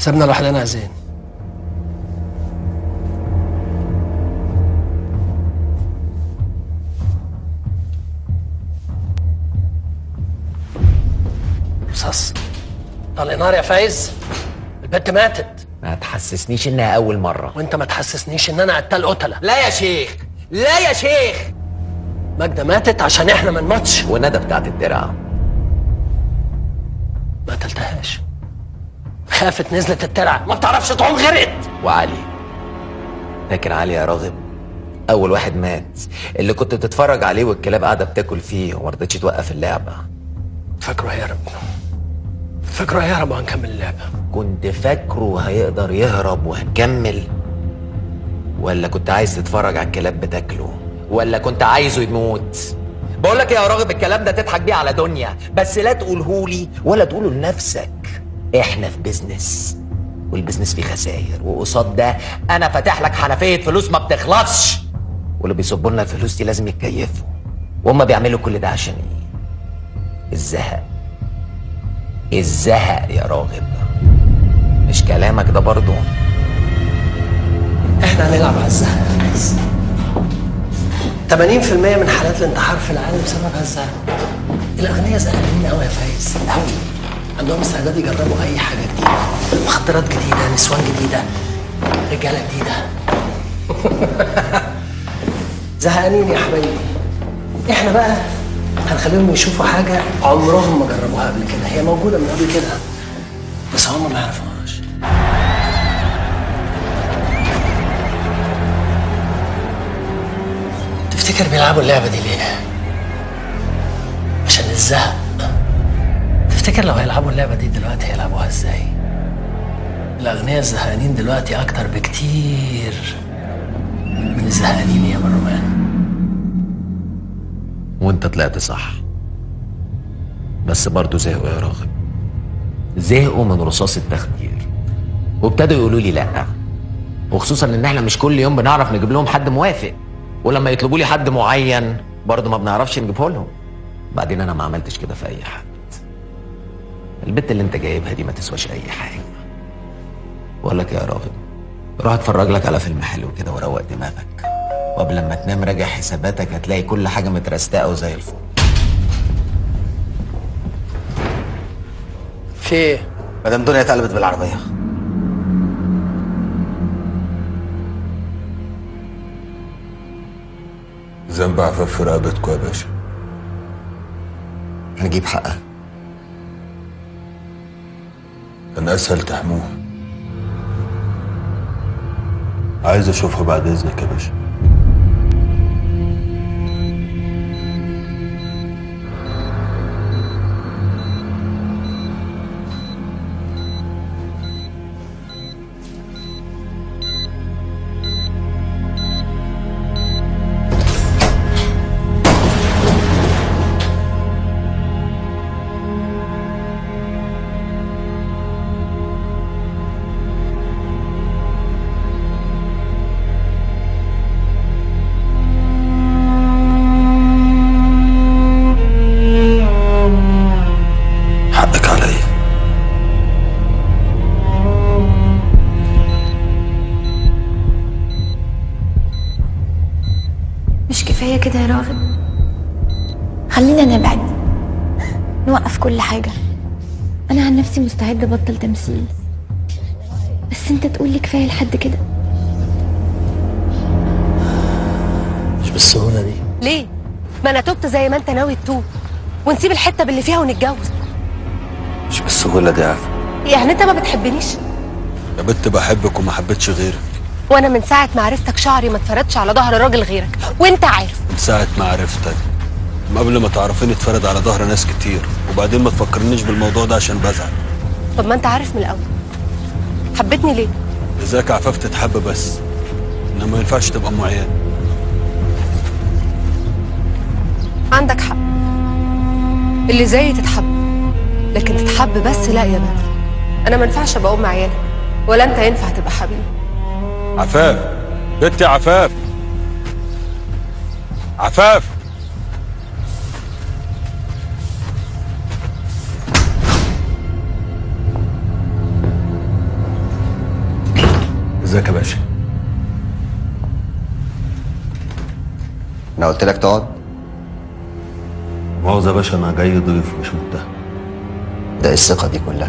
سيبنا لوحدنا يا زين. رصاص طلع نار يا فايز. البنت ماتت. ما تحسسنيش انها اول مره. وانت ما تحسسنيش ان انا قتال قتله. لا يا شيخ، لا يا شيخ. ماجدة ماتت عشان احنا ما نموتش. وندى بتاعت الدرع ما قتلتهاش، خافت نزلت الترعه، ما بتعرفش تعوم غرقت. وعلي، فاكر علي يا راغب؟ اول واحد مات، اللي كنت بتتفرج عليه والكلاب قاعده بتاكل فيه وما رضتش توقف اللعبه. فاكره هيهرب، فاكره هيهرب وهنكمل اللعبه. كنت فاكره هيقدر يهرب وهنكمل، ولا كنت عايز تتفرج على الكلاب بتاكله، ولا كنت عايزه يموت؟ بقول لك يا راغب، الكلام ده تضحك بيه على دنيا، بس لا تقولهولي ولا تقوله لنفسك. احنا في بيزنس، والبيزنس فيه خساير، وقصاد ده انا فاتح لك حنفيه فلوس ما بتخلصش، واللي بيصبوا لنا الفلوس دي لازم يتكيفوا. وهم بيعملوا كل ده عشان ايه؟ الزهق. الزهق يا راغب، مش كلامك ده برضه؟ احنا هنلعب على الزهق يا فايز. 80% من حالات الانتحار في العالم سببها الزهق. الاغنياء زهقانين قوي يا فايز، قوي. عندهم استعداد يجربوا اي حاجه جديده، مخدرات جديده، نسوان جديده، رجاله جديده. زهقانين يا حبايبي. احنا بقى هنخليهم يشوفوا حاجه عمرهم ما جربوها قبل كده، هي موجوده من قبل كده بس هم ما يعرفوهاش. تفتكر بيلعبوا اللعبه دي ليه؟ عشان الزهق. تفتكر لو هيلعبوا اللعبه دي دلوقتي هيلعبوها ازاي؟ الاغنياء الزهقانين دلوقتي اكتر بكتير من الزهقانين يا مروان. وانت طلعت صح، بس برضه زهقوا يا راغب. زهقوا من رصاص التخدير وابتدوا يقولوا لي لا، وخصوصا ان احنا مش كل يوم بنعرف نجيب لهم حد موافق، ولما يطلبوا لي حد معين برضه ما بنعرفش نجيبه لهم. بعدين انا ما عملتش كده في اي حد. البت اللي انت جايبها دي ما تسواش اي حاجه. بقول لك يا راغب، روح اتفرج لك على فيلم حلو كده وروق دماغك، وقبل ما تنام راجع حساباتك هتلاقي كل حاجه مترستقه وزي الفل. في ايه؟ مدام دنيا اتقلبت بالعربيه. ذنب عفاف في رقبتكوا يا باشا. هنجيب حقها. كان اسهل تحموها. عايز اشوفها بعد اذنك يا باشا. مش كفاية كده يا راغب؟ خلينا نبعد، نوقف كل حاجة. أنا عن نفسي مستعدة أبطل تمثيل، بس أنت تقولي كفاية لحد كده. مش بالسهولة دي. ليه؟ ما أنا تبت زي ما أنت ناوي تتوب، ونسيب الحتة باللي فيها ونتجوز. مش بالسهوله دي يا عفا. يعني أنت ما بتحبنيش؟ يا بنت بحبك وما حبيتش غيرك. وأنا من ساعة ما عرفتك شعري ما اتفردش على ظهر راجل غيرك، وأنت عارف. من ساعة ما عرفتك، ما قبل ما تعرفيني اتفرد على ظهر ناس كتير، وبعدين ما تفكرنيش بالموضوع ده عشان بزعل. طب ما أنت عارف من الأول. حبيتني ليه؟ ازيك عفاف تتحب بس، انما ما ينفعش تبقى ام عيال. عندك حق، اللي زيي تتحب، لكن تتحب بس لا يا بدر. أنا ما ينفعش أبقى أم عيالك، ولا أنت ينفع تبقى حبيبي. عفاف، بنتي عفاف، عفاف. ازيك يا باشا؟ انا قلت لك تقعد. مؤاخذة يا باشا، انا جاي ضيف مش متهم. ده إيه الثقة دي كلها؟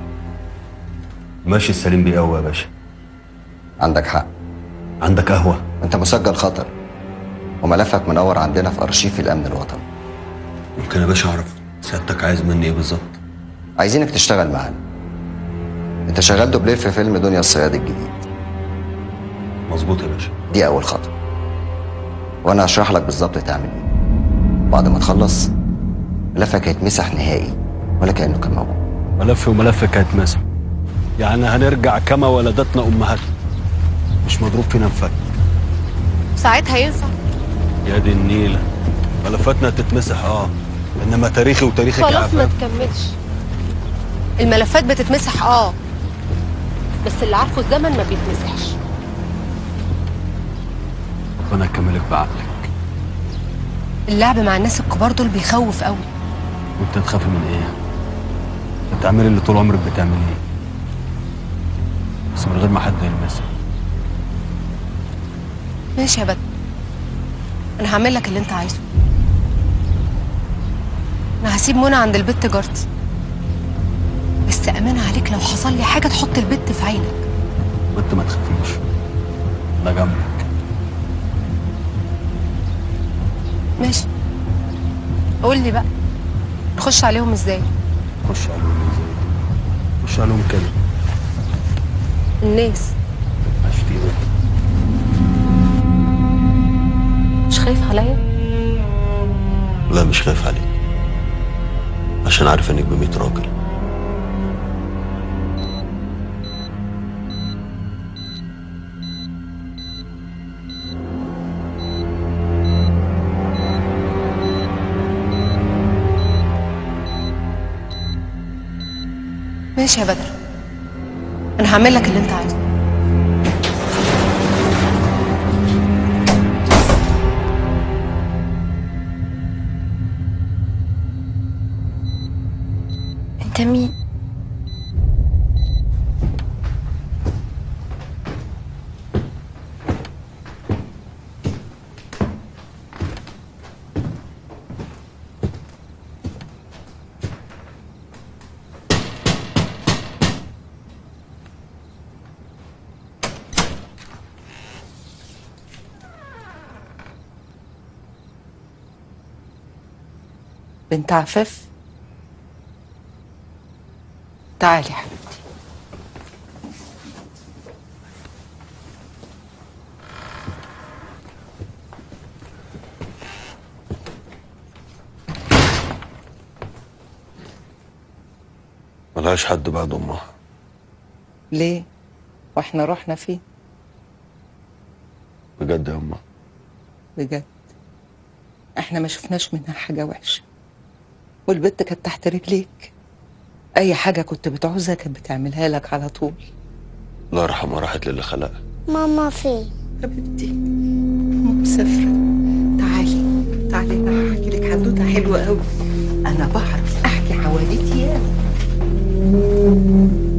ماشي السليم بيه قوي يا باشا. عندك حق. عندك قهوة؟ انت مسجل خطر وملفك منور عندنا في ارشيف الامن الوطني. ممكن يا باشا اعرف سيادتك عايز مني ايه بالظبط؟ عايزينك تشتغل معانا. انت شغال دوبلير في فيلم دنيا الصياد الجديد. مظبوط يا باشا. دي اول خطوه، وانا هشرح لك بالظبط تعمل ايه. بعد ما تخلص ملفك هيتمسح نهائي ولا كانه كان موجود. ملفي وملفك هيتمسح؟ يعني هنرجع كما ولدتنا امهاتنا، مش مضروب فينا انفك. ساعتها ينفع. يا دي النيله، ملفاتنا هتتمسح انما تاريخي وتاريخك يا خلاص ما عفان. تكملش. الملفات بتتمسح بس اللي عارفه الزمن ما بيتمسحش. ربنا يكملك بعقلك. اللعب مع الناس الكبار دول بيخوف قوي. وانت تخافي من ايه؟ بتعملي اللي طول عمرك بتعمليه، بس من غير ما حد يلمسك. ماشي يا بدر، انا هعمل لك اللي انت عايزه. انا هسيب منى عند البت جارتي، بس امان عليك لو حصل لي حاجه تحط البت في عينك. وانت ما تخافيش، انا جنبك. ماشي، قول لي بقى نخش عليهم ازاي؟ خش عليهم ازاي؟ خش عليهم كده. الناس اشتيهم. مش خايف عليا؟ لا مش خايف عليك، عشان عارف انك ب100 راجل. ماشي يا بدر، انا هعمل لك اللي انت عايزه. انت مين؟ بنت عفاف، تعالي حبيبتي. ملهاش حد بعد امها. ليه؟ واحنا رحنا فين؟ بجد يا امه؟ بجد احنا ما شفناش منها حاجة وحشة، والبت كانت تحت رجليك. اي حاجة كنت بتعوزها كانت بتعملها لك على طول. الله يرحمها، راحت للي خلقها. ماما فين؟ حبيبتي ماما مسافرة. تعالي تعالي، انا هحكي لك حدوتة حلوة قوي. انا بعرف احكي حواديت ياما.